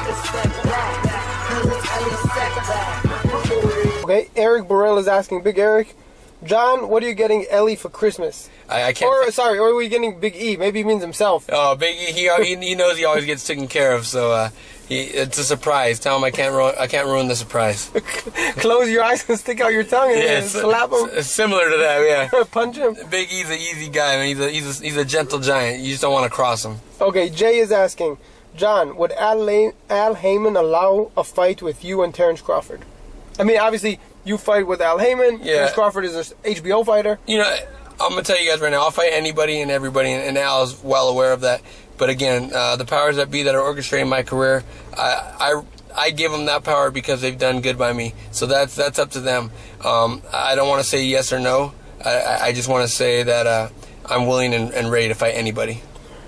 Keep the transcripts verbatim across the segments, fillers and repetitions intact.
Okay, Eric Burrell is asking, Big Eric, John, what are you getting Ellie for Christmas? I, I can't. Or sorry, or are we getting Big E? Maybe he means himself. Oh, Big E, he he, he knows he always gets taken care of, so uh, he, it's a surprise. Tell him I can't ruin I can't ruin the surprise. Close your eyes and stick out your tongue and, yeah, and slap him. S similar to that, yeah. Punch him. Big E's an easy guy, man. He's a he's a, he's a gentle giant. You just don't want to cross him. Okay, Jay is asking, John, would Al, Al Heyman allow a fight with you and Terrence Crawford? I mean, obviously, you fight with Al Heyman. Yeah. Terrence Crawford is an H B O fighter. You know, I'm going to tell you guys right now, I'll fight anybody and everybody, and, and Al is well aware of that. But again, uh, the powers that be that are orchestrating my career, I, I I give them that power because they've done good by me. So that's that's up to them. Um, I don't want to say yes or no. I, I just want to say that uh, I'm willing and, and ready to fight anybody.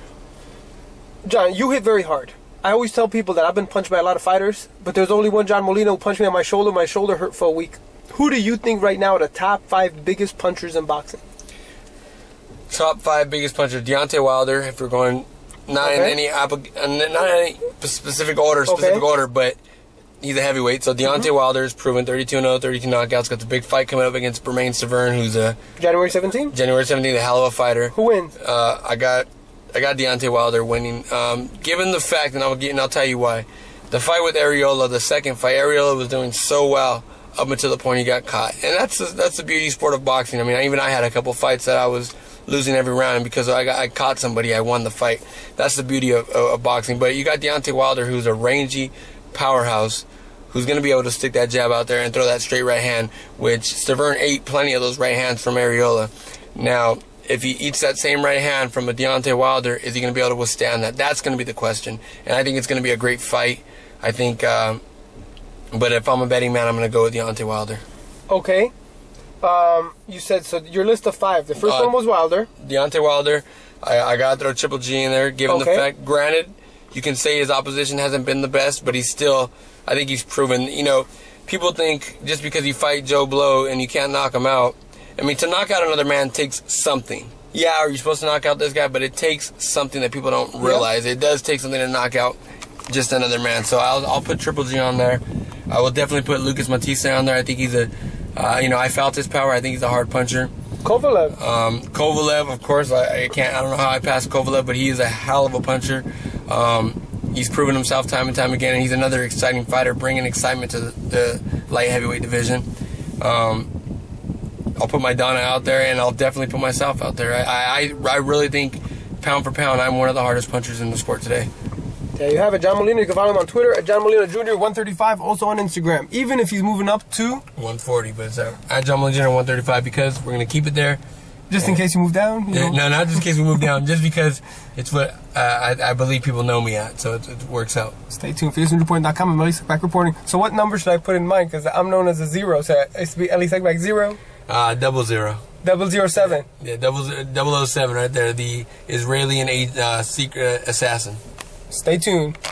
John, you hit very hard. I always tell people that I've been punched by a lot of fighters, but there's only one John Molina who punched me on my shoulder. My shoulder hurt for a week. Who do you think right now are the top five biggest punchers in boxing? Top five biggest punchers. Deontay Wilder, if we're going not okay. in any not in any specific order, specific okay. order, but he's a heavyweight. So Deontay mm-hmm. Wilder is proven thirty-two and oh, thirty-two knockouts. Got the big fight coming up against Bermain Severn, who's a January seventeenth. January seventeenth, a hell of a fighter. Who wins? Uh, I got I got Deontay Wilder winning. Um, given the fact, and I'll get, and I'll tell you why. The fight with Arreola, the second fight, Arreola was doing so well up until the point he got caught, and that's the, that's the beauty sport of boxing. I mean, even I had a couple fights that I was losing every round, and because I got I caught somebody, I won the fight. That's the beauty of, of, of boxing. But you got Deontay Wilder, who's a rangy powerhouse, who's going to be able to stick that jab out there and throw that straight right hand, which Severn ate plenty of those right hands from Arreola. Now, if he eats that same right hand from a Deontay Wilder, is he going to be able to withstand that? That's going to be the question, and I think it's going to be a great fight. I think, uh, but if I'm a betting man, I'm going to go with Deontay Wilder. Okay. Um, you said, so your list of five. The first uh, one was Wilder. Deontay Wilder. I, I got to throw Triple G in there, given okay. the fact, granted, you can say his opposition hasn't been the best, but he's still, I think he's proven, you know, people think just because you fight Joe Blow and you can't knock him out, I mean, to knock out another man takes something. Yeah, are you supposed to knock out this guy? But it takes something that people don't realize. Yeah. It does take something to knock out just another man. So I'll, I'll put Triple G on there. I will definitely put Lucas Matisse on there. I think he's a, uh, you know, I felt his power. I think he's a hard puncher. Kovalev. Um, Kovalev, of course. I, I can't. I don't know how I passed Kovalev, but he is a hell of a puncher. Um, he's proven himself time and time again, and he's another exciting fighter, bringing excitement to the, the light heavyweight division. Um, I'll put Maidana out there, and I'll definitely put myself out there. I, I, I really think, pound for pound, I'm one of the hardest punchers in the sport today. There you have it, John Molina. You can follow him on Twitter at John Molina Junior one thirty-five, also on Instagram. Even if he's moving up to one forty, but it's at, at John Molina Junior one thirty-five because we're going to keep it there. Just in case you move down? You know? No, not just in case we move down. Just because it's what uh, I, I believe people know me at, so it, it works out. Stay tuned for EsNews Reporting dot com and Ellie Seckbach reporting. So what number should I put in mind? Because I'm known as a zero, so it used to be Ellie Seckbach zero? Uh, double zero. Double zero seven. Yeah, double double oh seven right there. The Israeli and uh, secret assassin. Stay tuned.